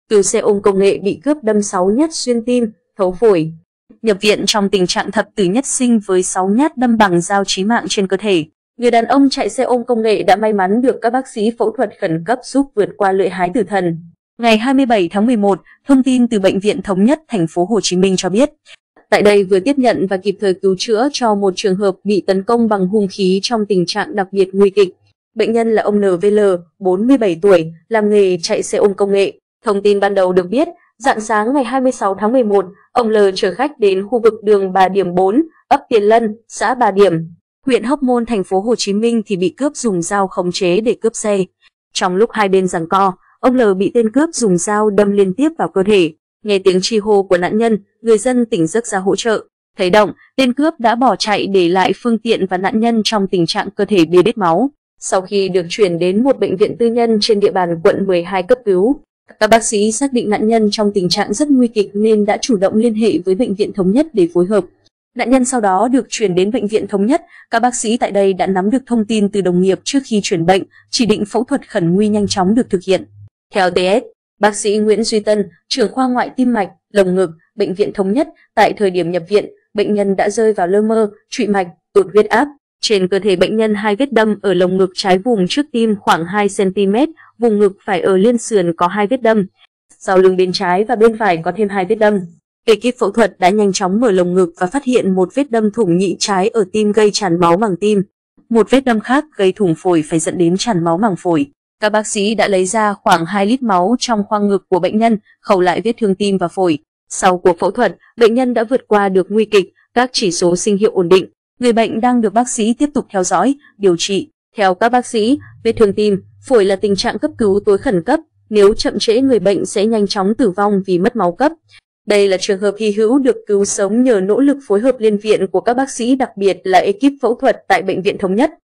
Cứu xe ôm công nghệ bị cướp đâm 6 nhát xuyên tim, thấu phổi. Nhập viện trong tình trạng thập tử nhất sinh với 6 nhát đâm bằng dao chí mạng trên cơ thể. Người đàn ông chạy xe ôm công nghệ đã may mắn được các bác sĩ phẫu thuật khẩn cấp giúp vượt qua lưỡi hái tử thần. Ngày 27 tháng 11, thông tin từ Bệnh viện Thống nhất thành phố Hồ Chí Minh cho biết, tại đây vừa tiếp nhận và kịp thời cứu chữa cho một trường hợp bị tấn công bằng hung khí trong tình trạng đặc biệt nguy kịch. Bệnh nhân là ông NVL, 47 tuổi, làm nghề chạy xe ôm công nghệ. Thông tin ban đầu được biết, rạng sáng ngày 26 tháng 11, ông L chở khách đến khu vực đường Bà Điểm 4, ấp Tiền Lân, xã Bà Điểm, huyện Hóc Môn, thành phố Hồ Chí Minh thì bị cướp dùng dao khống chế để cướp xe. Trong lúc hai bên giằng co, ông L bị tên cướp dùng dao đâm liên tiếp vào cơ thể. Nghe tiếng chi hô của nạn nhân, người dân tỉnh giấc ra hỗ trợ. Thấy động, tên cướp đã bỏ chạy để lại phương tiện và nạn nhân trong tình trạng cơ thể bê bết máu. Sau khi được chuyển đến một bệnh viện tư nhân trên địa bàn quận 12 cấp cứu, các bác sĩ xác định nạn nhân trong tình trạng rất nguy kịch nên đã chủ động liên hệ với Bệnh viện Thống nhất để phối hợp. Nạn nhân sau đó được chuyển đến Bệnh viện Thống nhất. Các bác sĩ tại đây đã nắm được thông tin từ đồng nghiệp trước khi chuyển bệnh, chỉ định phẫu thuật khẩn nguy nhanh chóng được thực hiện. Theo TS, bác sĩ Nguyễn Duy Tân, trưởng khoa ngoại tim mạch, lồng ngực, Bệnh viện Thống nhất, tại thời điểm nhập viện, bệnh nhân đã rơi vào lơ mơ, trụy mạch, tụt huyết áp. Trên cơ thể bệnh nhân 2 vết đâm ở lồng ngực trái vùng trước tim khoảng 2 cm, vùng ngực phải ở liên sườn có 2 vết đâm. Sau lưng bên trái và bên phải có thêm 2 vết đâm. Ekip phẫu thuật đã nhanh chóng mở lồng ngực và phát hiện một vết đâm thủng nhĩ trái ở tim gây tràn máu màng tim. Một vết đâm khác gây thủng phổi phải dẫn đến tràn máu màng phổi. Các bác sĩ đã lấy ra khoảng 2 lít máu trong khoang ngực của bệnh nhân, khâu lại vết thương tim và phổi. Sau cuộc phẫu thuật, bệnh nhân đã vượt qua được nguy kịch, các chỉ số sinh hiệu ổn định. Người bệnh đang được bác sĩ tiếp tục theo dõi, điều trị. Theo các bác sĩ, vết thương tim, phổi là tình trạng cấp cứu tối khẩn cấp. Nếu chậm trễ, người bệnh sẽ nhanh chóng tử vong vì mất máu cấp. Đây là trường hợp hy hữu được cứu sống nhờ nỗ lực phối hợp liên viện của các bác sĩ, đặc biệt là ekip phẫu thuật tại Bệnh viện Thống nhất.